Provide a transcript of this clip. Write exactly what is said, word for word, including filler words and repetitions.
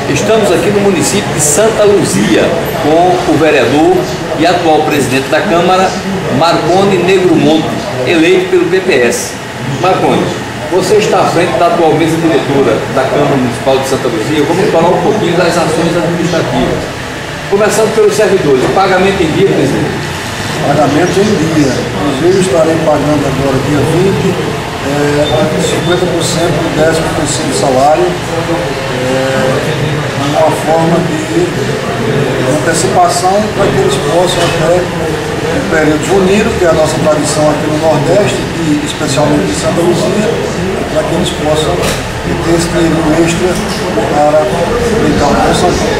Estamos aqui no município de Santa Luzia com o vereador e atual presidente da Câmara, Marconi Negromonte, eleito pelo P P S. Marconi, você está à frente da atual mesa diretora da Câmara Municipal de Santa Luzia. Vamos falar um pouquinho das ações administrativas. Começando pelos servidores, pagamento em dia, presidente? Pagamento em dia. Inclusive estarei pagando agora dia vinte, é, cinquenta por cento do décimo terceiro salário, é, uma forma de, de antecipação para que eles possam até o período junino, que é a nossa tradição aqui no Nordeste, e especialmente em Santa Luzia, para que eles possam ter esse dinheiro extra para brincar com São Paulo.